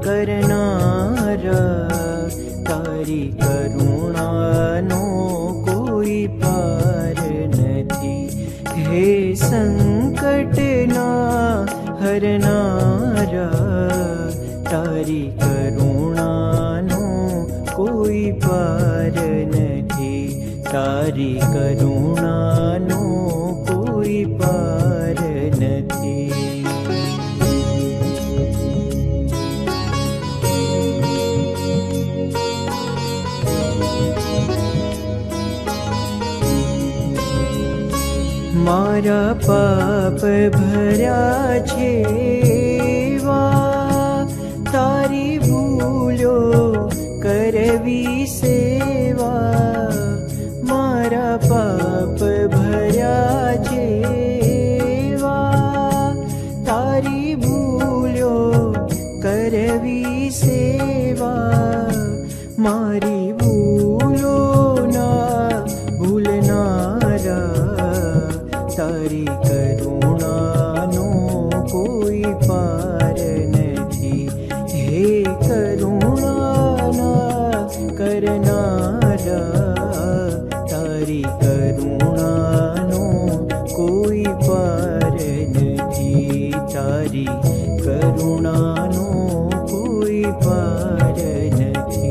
करनारा, तारी करुणानो कोई पार नथी। हे संकटना हरनारा, तारी करुणानो कोई पार नथी। तारी करुणानो कोई पार नथी। मारा पाप भर्या छेवा, तारी भूलो करवी सेवा। मारा पाप भर्या छेवा, तारी भूलो करवी सेवा। मारी भूलो ना भूलनारा, तारी करुणानो कोई पार नथी। हे करुणाना करनारा, तारी करुणानो कोई पार नथी। तारी करुणानो कोई पार नथी।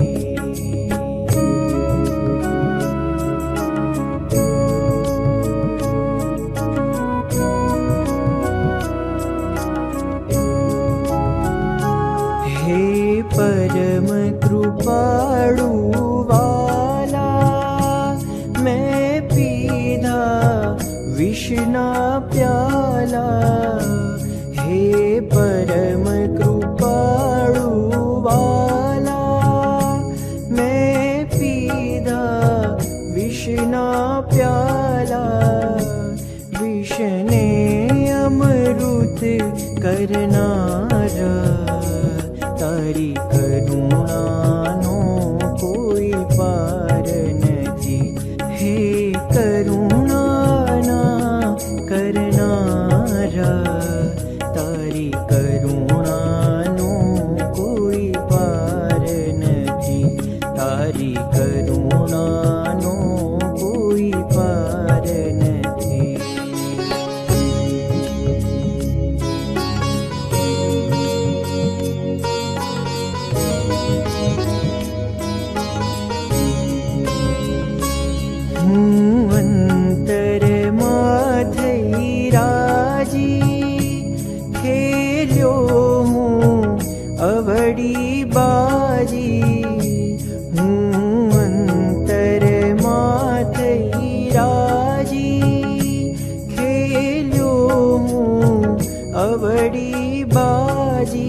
परम कृपाळु वाला, मैं पीधा विषना प्याला। हे परम कृपाळु वाला, मैं पीधा विषना प्याला। विषने अमृत करनारा, तारी करुणानो कोई पार नथी। हे करुणाना करनारा, तारी करुणानो कोई पार नथी। तारी करुणानो कोई पार नथी। अंतर माथई राजी, खेल्यो हूँ अवड़ी बाजी। अंतर माथई राजी, खेल्यो हूँ अवड़ी बाजी।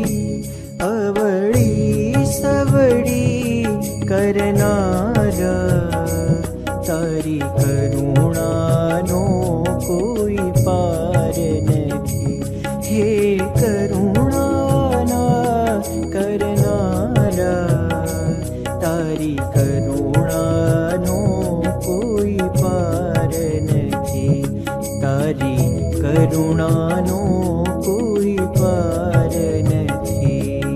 अवड़ी सवड़ी करनारा, तारी करुणानो कोई पार नथी। हे करुणाना करनारा, तारी करुणानो कोई पार नथी। तारी करुणानो कोई पार नथी।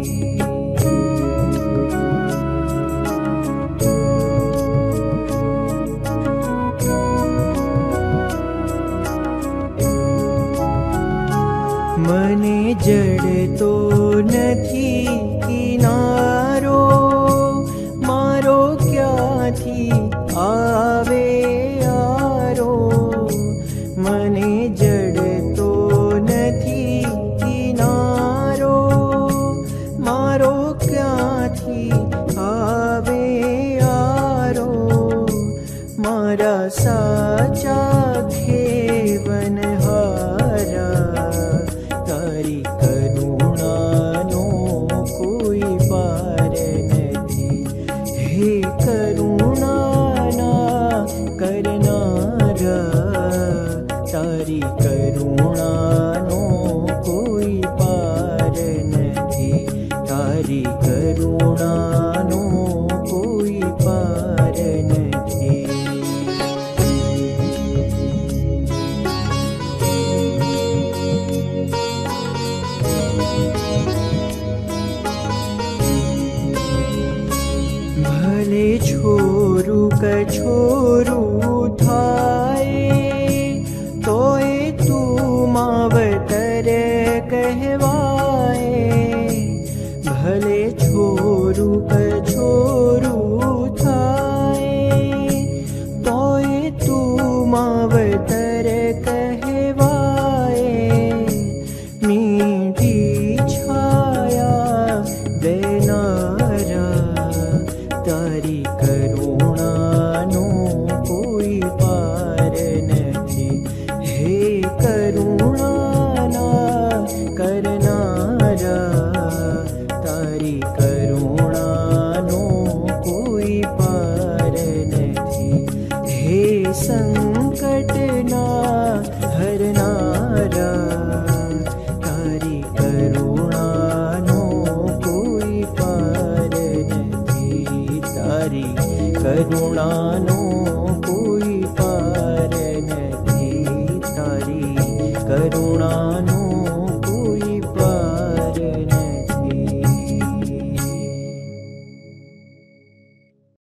मने जड़तो नथी किनारो, मारो क्यांथी आवे आरो। मने जड़तो नथी किनारो, मारो क्यांथी आवे आरो। मारा साचा घेवन हारा, तारी करुणानो कोई पार नथी। हे करुणाना करनारा, तारी करुणानो कोई पार नथी। तारी करुणानो कोई पार नथी। कछोरू थाए तोय तू मावतर कहवाए भले छोरू कछोरू थाए तोय तू मावतर कहवाए मीठी छाया देनारा तारी करुणानो कोई पार नहीं हे करुणाना करनारा तारी करुणानो कोई पार नहीं हे संकटना हरनारा तारी करुणानो कोई पार नहीं तारी करुणानो कोई पार नहीं तारी करुणा